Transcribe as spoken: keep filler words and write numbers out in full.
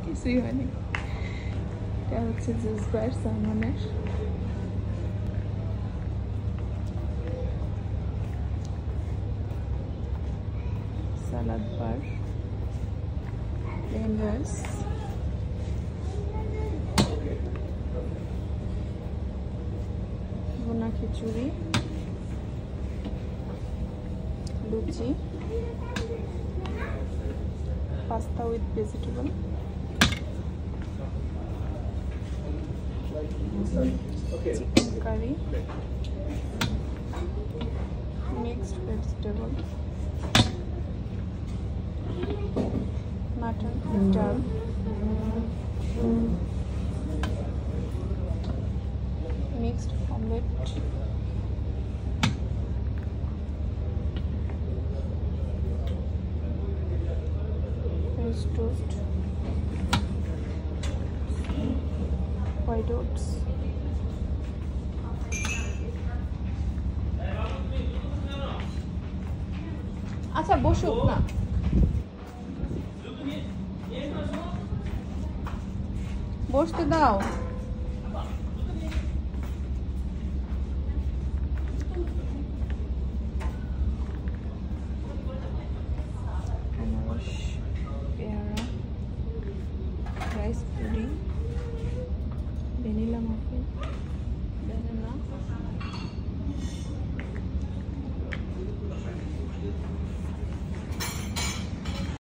কিছুই হয়নি। এটা হচ্ছে জুস বার সালমনের। সালাদ বার, প্লেন রাইস, ভুনা খিচুড়ি, লুচি, pasta with vegetable, chicken curry, mixed vegetable, mutton dal, mixed omelette, French toast, white oats, আচ্ছা বসুক না, বসতে দাও।